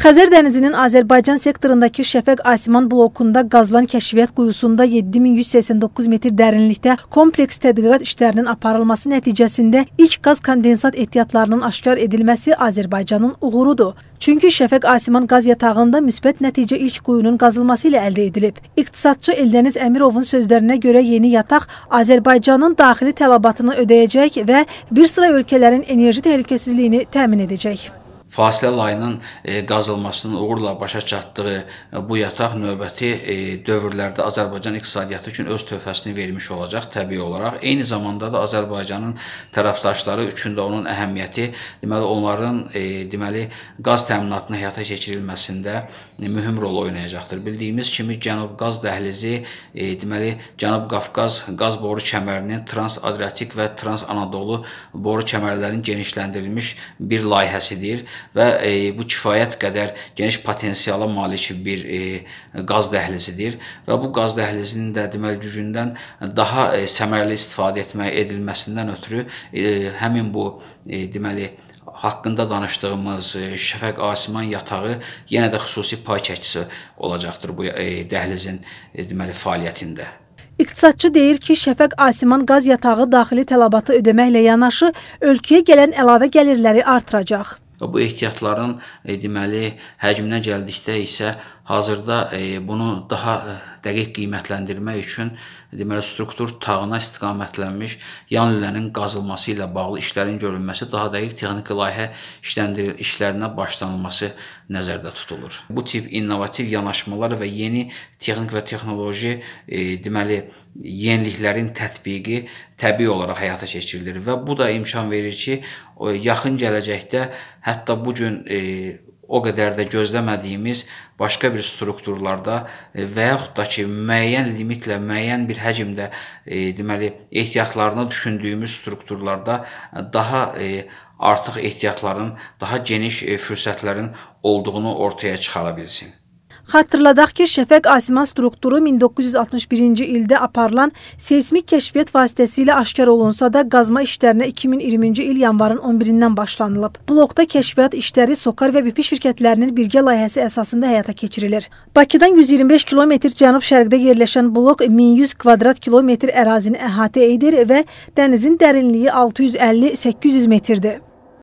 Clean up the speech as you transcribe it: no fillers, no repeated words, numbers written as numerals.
Xəzər dənizinin Azərbaycan sektorundakı Şəfəq Asiman blokunda qazılan kəşfiyyat quyusunda 7189 metr dərinlikdə kompleks tədqiqat işlərinin aparılması nəticəsində ilk qaz kondensat ehtiyatlarının aşkar edilməsi Azərbaycanın uğurudur. Çünki Şəfəq Asiman qaz yatağında müsbət nəticə ilk quyunun qazılması ilə əldə edilib. İqtisadçı Eldəniz Əmirovun sözlərinə görə yeni yataq Azərbaycanın daxili tələbatını ödəyəcək və bir sıra ölkələrin enerji təhlükəsizliyini təmin edəcək. Fasilə layının qazılmasının uğurla başa çatdığı bu yataq növbəti dövrlərdə Azərbaycan iqtisadiyyatı üçün öz töhfəsini vermiş olacaq təbii olaraq. Eyni zamanda da Azərbaycanın tərəfdaşları üçün də onun əhəmiyyəti, onların qaz təminatının həyata keçirilməsində mühüm rol oynayacaqdır. Bildiyimiz kimi Cənub qaz dəhlizi, Cənub Qafqaz qaz boru kəmərinin Trans-Adriatik və Trans-Anadolu boru kəmərlərinin genişləndirilmiş bir layihəsidir. Və bu kifayət qədər geniş potensiala malik bir qaz dəhlizidir və bu qaz dəhlizinin də gücündən daha səmərəli istifadə edilməsindən ötürü həmin bu haqqında danışdığımız Şəfəq Asiman yatağı yenə də xüsusi pay çəkisi olacaqdır bu dəhlizin fəaliyyətində. İqtisadçı deyir ki, Şəfəq Asiman qaz yatağı daxili tələbatı ödəməklə yanaşı ölkəyə gələn əlavə gəlirləri artıracaq. Bu ehtiyatların həcminə gəldikdə isə hazırda bunu daha dəqiq qiymətləndirmək üçün struktur tağına istiqamətlənmiş yan lülənin qazılması ilə bağlı işlərin görülməsi, daha dəqiq texniki layihə işlərinə başlanılması nəzərdə tutulur. Bu tip innovativ yanaşmalar və yeni texnik və texnoloji yeniliklərin tətbiqi təbii olaraq həyata keçirilir və bu da imkan verir ki, yaxın gələcəkdə hətta bu gün o qədər də gözləmədiyimiz başqa bir strukturlarda və yaxud da ki, müəyyən limitlə, müəyyən bir həcmdə ehtiyatlarını düşündüyümüz strukturlarda daha artıq ehtiyatların, daha geniş fürsətlərin olduğunu ortaya çıxara bilsin. Xatırladaq ki, Şəfəq Asiman strukturu 1961-ci ildə aparılan seismik kəşfiyyat vasitəsilə aşkar olunsa da qazma işlərinə 2020-ci il yanvarın 11-dən başlanılıb. Blokda kəşfiyyat işləri SOKAR və BP şirkətlərinin birgə layihəsi əsasında həyata keçirilir. Bakıdan 125 km cənub-şərqdə yerləşən blok 1100 kvadrat kilometr ərazini əhatə edir və dənizin dərinliyi 650-800 metrdir.